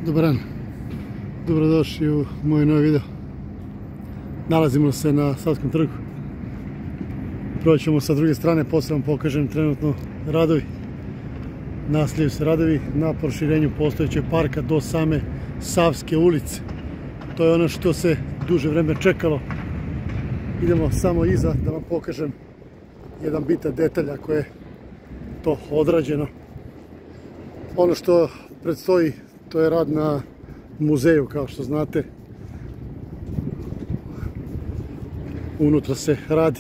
Dobar dan, dobrodošli u moj novi video. Nalazimo se na Savskom trgu. Proćemo sa druge strane, poslije vam pokažem trenutno radovi. Nastavljaju se radovi na proširenju postojećeg parka do same Savske ulice. To je ono što se duže vreme čekalo. Idemo samo iza da vam pokažem jedan bitan detalj ako je to odrađeno. Ono što predstoji, to je rad na muzeju, kao što znate. Unutra se radi.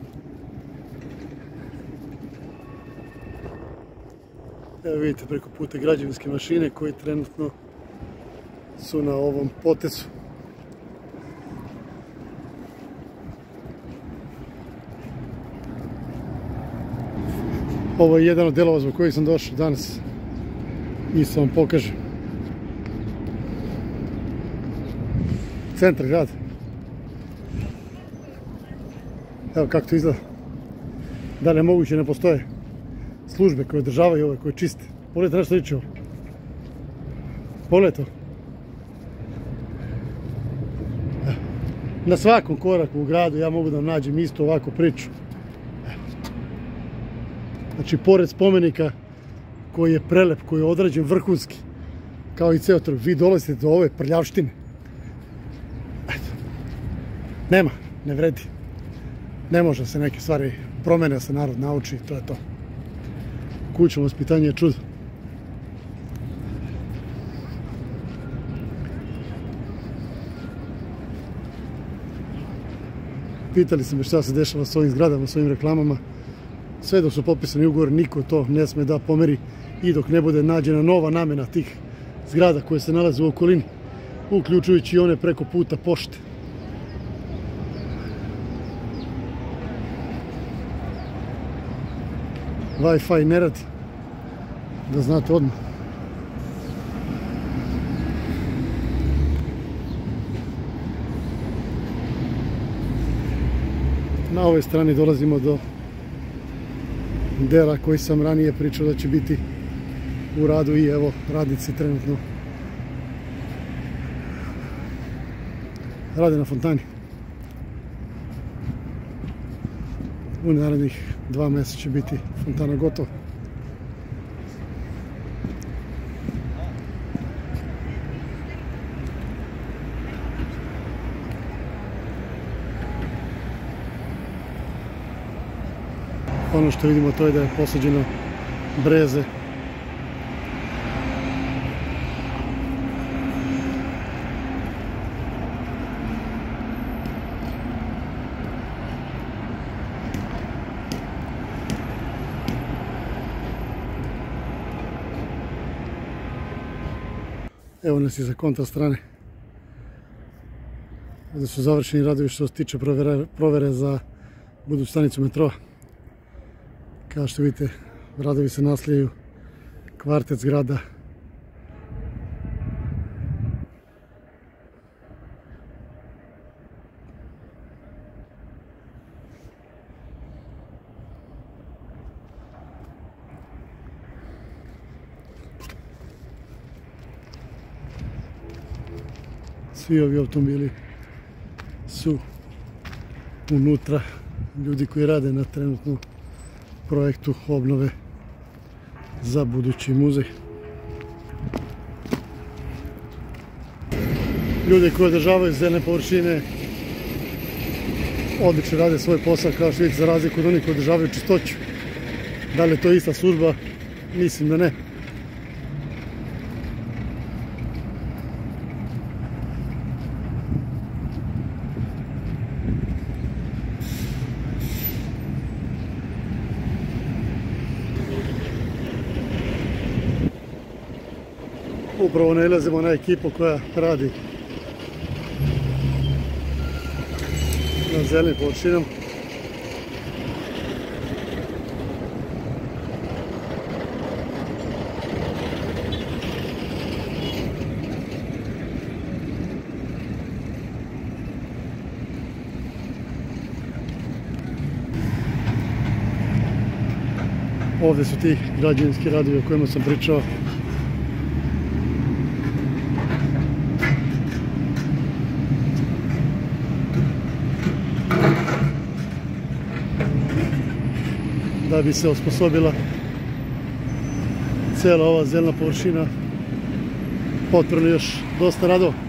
Evo vidite preko puta građevinske mašine koji trenutno su na ovom potezu. Ovo je jedan od delova zbog kojih sam došao danas i sam vam pokažem. Centar grada. Evo kako to izgleda. Da li je moguće, ne postoje službe koje održavaju ove, koje čiste. Pogledajte nešto liči ovo. Pogledajte to. Na svakom koraku u gradu ja mogu da nađem isto ovako priču. Znači, pored spomenika koji je prelep, koji je odrađen vrhunski, kao i ceo trg, vi dolazite do ove prljavštine. Nema, ne vredi. Ne može se neke stvari promene, se narod nauči, to je to. Kućno vaspitanje je čudo. Pitali su me šta se dešava s ovim zgradama, s ovim reklamama. Sve dok su potpisani ugovor, niko to ne sme da pomeri i dok ne bude nađena nova namena tih zgrada koje se nalaze u okolini, uključujući i one preko puta pošte. Wi-Fi ne radi, da znate odmah. Na ovoj strani dolazimo do dela koji sam ranije pričao da će biti u radu i evo radnici trenutno rade na fontani. U narednih 2 mjeseca će biti fontana gotova. Ono što vidimo to je da je posađeno breze. Evo nas iza kontra strane. Ovdje su završeni radovi što se tiče provere za buduću stanicu metroa. Kao što vidite, radovi se nastavljaju, kvartet zgrada. Svi ovi automobili su unutra, ljudi koji rade na trenutnu projektu obnove za budući muzej. Ljudi koji održavaju zelene površine odlično rade svoj posao, kao što vidite, za razliku od onih koji održavaju čistoću. Da li je to ista služba? Mislim da ne. Upravo nailazimo na ekipu koja radi na zelenim površinama. Ovdje su ti građevinski radovi o kojima sam pričao. da bi se osposobila cijela ova zelena površina. Potrebno još dosta radova.